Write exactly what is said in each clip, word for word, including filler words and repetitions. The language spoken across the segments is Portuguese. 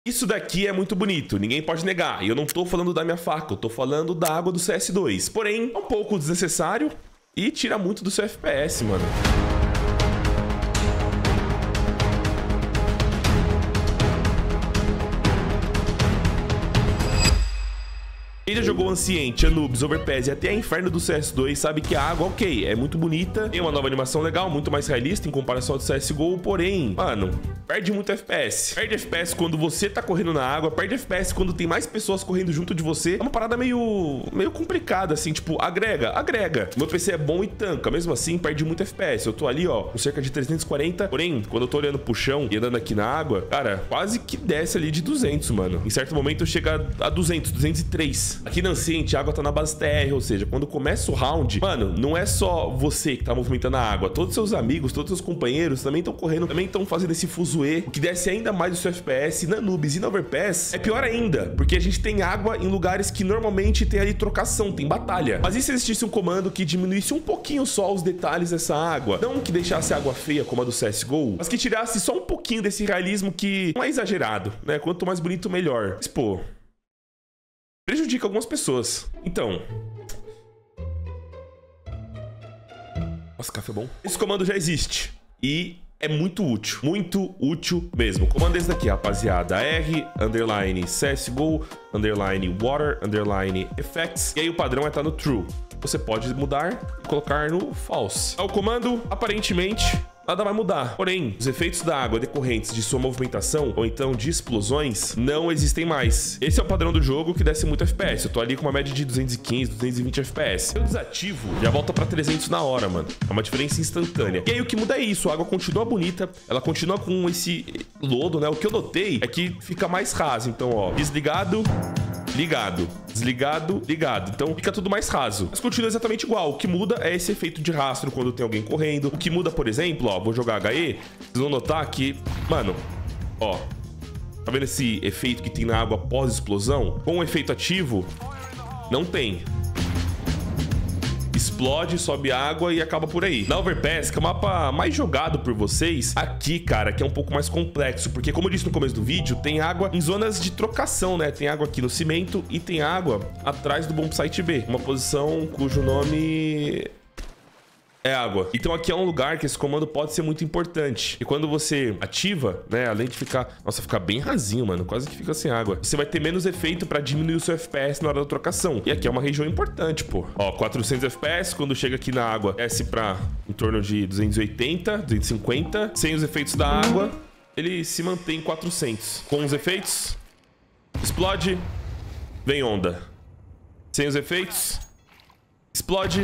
Isso daqui é muito bonito, ninguém pode negar. E eu não tô falando da minha faca, eu tô falando da água do C S dois. Porém, é um pouco desnecessário e tira muito do seu F P S, mano. Quem já jogou Anciente, Anubis, Overpass e até a Inferno do C S dois sabe que a água, ok, é muito bonita, tem uma nova animação legal, muito mais realista em comparação ao do C S G O, porém, mano, perde muito F P S. Perde F P S quando você tá correndo na água, perde F P S quando tem mais pessoas correndo junto de você. É uma parada meio, meio complicada, assim, tipo, agrega, agrega. Meu P C é bom e tanca, mesmo assim, perde muito F P S. Eu tô ali, ó, com cerca de trezentos e quarenta, porém, quando eu tô olhando pro chão e andando aqui na água, cara, quase que desce ali de duzentos, mano. Em certo momento eu chego a duzentos, duzentos e três. Aqui na Anciente, a água tá na base T R, ou seja, quando começa o round, mano, não é só você que tá movimentando a água, todos os seus amigos, todos os seus companheiros também estão correndo, também estão fazendo esse fuzuê, o que desce ainda mais o seu F P S. Na Anubis e na Overpass é pior ainda, porque a gente tem água em lugares que normalmente tem ali trocação, tem batalha. Mas e se existisse um comando que diminuísse um pouquinho só os detalhes dessa água? Não que deixasse a água feia como a do C S G O, mas que tirasse só um pouquinho desse realismo que não é exagerado, né? Quanto mais bonito, melhor. Mas, pô, prejudica algumas pessoas. Então... Nossa, café bom. Esse comando já existe. E é muito útil. Muito útil mesmo. O comando é esse daqui, rapaziada. R, underline, C S G O, underline, water, underline, effects. E aí o padrão é estar no true. Você pode mudar e colocar no false. O comando, aparentemente... nada vai mudar. Porém, os efeitos da água decorrentes de sua movimentação ou então de explosões não existem mais. Esse é o padrão do jogo que desce muito F P S. Eu tô ali com uma média de duzentos e quinze, duzentos e vinte F P S. Eu desativo, já volta pra trezentos na hora, mano. É uma diferença instantânea. E aí o que muda é isso. A água continua bonita, ela continua com esse lodo, né? O que eu notei é que fica mais raso. Então, ó, desligado, ligado, desligado, ligado. Então fica tudo mais raso. Mas continua exatamente igual. O que muda é esse efeito de rastro quando tem alguém correndo. O que muda, por exemplo, ó, vou jogar H E, vocês vão notar que, mano, ó, tá vendo esse efeito que tem na água pós-explosão? Com o efeito ativo, não tem. Explode, sobe água e acaba por aí. Na Overpass, que é o mapa mais jogado por vocês, aqui, cara, que é um pouco mais complexo, porque como eu disse no começo do vídeo, tem água em zonas de trocação, né? Tem água aqui no cimento e tem água atrás do bombsite B, uma posição cujo nome... é água. Então aqui é um lugar que esse comando pode ser muito importante. E quando você ativa, né, além de ficar... Nossa, fica bem rasinho, mano. Quase que fica sem água. Você vai ter menos efeito pra diminuir o seu F P S na hora da trocação. E aqui é uma região importante, pô. Ó, quatrocentos F P S. Quando chega aqui na água, desce pra em torno de duzentos e oitenta, duzentos e cinquenta. Sem os efeitos da água, ele se mantém em quatrocentos. Com os efeitos, explode, vem onda. Sem os efeitos, explode...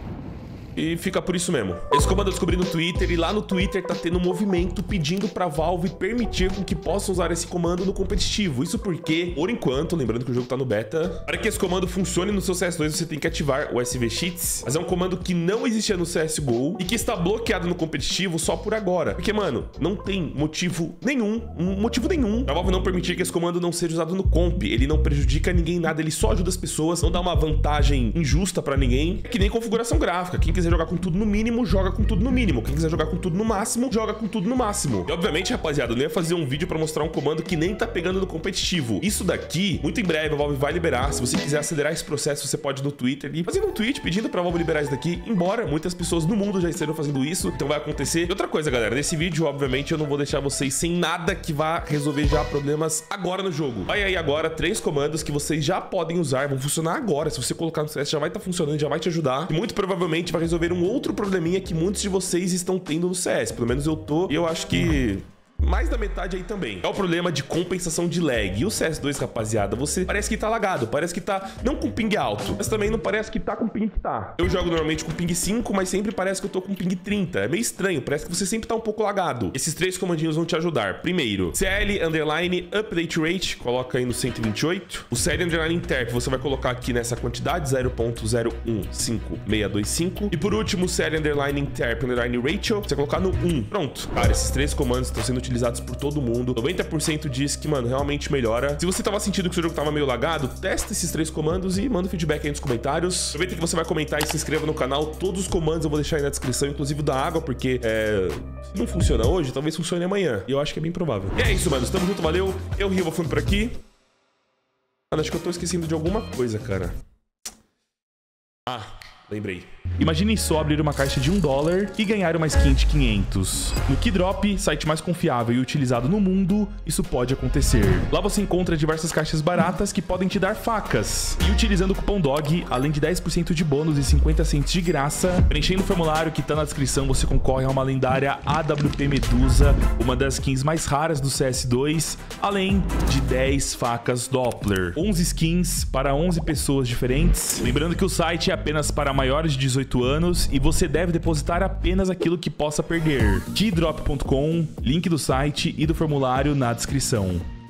e fica por isso mesmo. Esse comando eu descobri no Twitter e lá no Twitter tá tendo um movimento pedindo pra Valve permitir com que possa usar esse comando no competitivo. Isso porque, por enquanto, lembrando que o jogo tá no beta, para que esse comando funcione no seu C S dois você tem que ativar o S V Cheats, mas é um comando que não existia no C S G O e que está bloqueado no competitivo só por agora. Porque, mano, não tem motivo nenhum, motivo nenhum pra Valve não permitir que esse comando não seja usado no comp. Ele não prejudica ninguém nada, ele só ajuda as pessoas, não dá uma vantagem injusta pra ninguém. É que nem configuração gráfica. Quem quiser jogar com tudo no mínimo, joga com tudo no mínimo. Quem quiser jogar com tudo no máximo, joga com tudo no máximo. E obviamente, rapaziada, eu não ia fazer um vídeo pra mostrar um comando que nem tá pegando no competitivo. Isso daqui, muito em breve, a Valve vai liberar. Se você quiser acelerar esse processo, você pode ir no Twitter e fazer um tweet pedindo pra Valve liberar isso daqui. Embora muitas pessoas no mundo já estejam fazendo isso, então vai acontecer. E outra coisa, galera, nesse vídeo, obviamente, eu não vou deixar vocês sem nada que vá resolver já problemas agora no jogo. Vai aí agora três comandos que vocês já podem usar, vão funcionar agora. Se você colocar no C S, já vai estar funcionando, já vai te ajudar. E muito provavelmente vai resolver um outro probleminha que muitos de vocês estão tendo no C S. Pelo menos eu tô, e eu acho que... mais da metade aí também. É o problema de compensação de lag. E o C S dois, rapaziada, você parece que tá lagado. Parece que tá não com ping alto, mas também não parece que tá com ping que tá. Eu jogo normalmente com ping cinco, mas sempre parece que eu tô com ping trinta. É meio estranho, parece que você sempre tá um pouco lagado. Esses três comandinhos vão te ajudar. Primeiro, C L underline update rate, coloca aí no cento e vinte e oito. O C L underline interp, você vai colocar aqui nessa quantidade, zero ponto zero um cinco seis dois cinco. E por último, C L underline interp underline ratio, você vai colocar no um. Pronto. Cara, esses três comandos estão sendo utilizados utilizados por todo mundo. noventa por cento diz que, mano, realmente melhora. Se você tava sentindo que o seu jogo tava meio lagado, testa esses três comandos e manda um feedback aí nos comentários. Aproveita que você vai comentar e se inscreva no canal. Todos os comandos eu vou deixar aí na descrição, inclusive o da água, porque é... se não funciona hoje, talvez funcione amanhã. E eu acho que é bem provável. E é isso, mano. Tamo junto, valeu. Eu, Rio, vou fundo por aqui. Mano, acho que eu tô esquecendo de alguma coisa, cara. Ah, lembrei. Imagine só abrir uma caixa de um dólar e ganhar uma skin de quinhentos. No Keydrop, site mais confiável e utilizado no mundo, isso pode acontecer. Lá você encontra diversas caixas baratas que podem te dar facas. E utilizando o cupom D O G, além de dez por cento de bônus e cinquenta centos de graça, preenchendo o formulário que tá na descrição, você concorre a uma lendária A W P Medusa, uma das skins mais raras do C S dois, além de dez facas Doppler. onze skins para onze pessoas diferentes. Lembrando que o site é apenas para maiores de dezoito anos e você deve depositar apenas aquilo que possa perder. keydrop ponto com, link do site e do formulário na descrição.